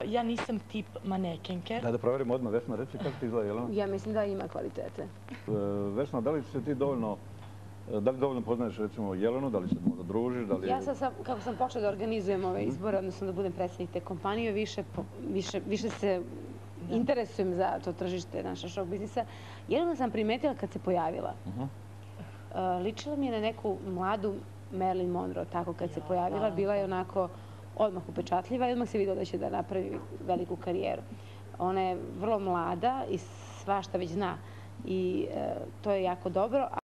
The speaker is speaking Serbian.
Ja nisam tip manekenke. Da proverimo odmah, Vesna, reci kako ti izgleda Jelena? Ja mislim da ima kvalitete. Vesna, da li se ti dovoljno poznaješ recimo Jelenu, da li se možda družiš? Ja sad, kako sam počela da organizujem ove izbore, odnosno da budem predsjednik te kompanije, više se interesujem za to tržište naša show biznisa. Jelenu sam primetila kad se pojavila. Ličila mi je na neku mladu Marilyn Monroe, tako kad se pojavila, bila je onako odmah upečatljiva i odmah se vidjela da će da napravi veliku karijeru. Ona je vrlo mlada i svašta već zna i to je jako dobro.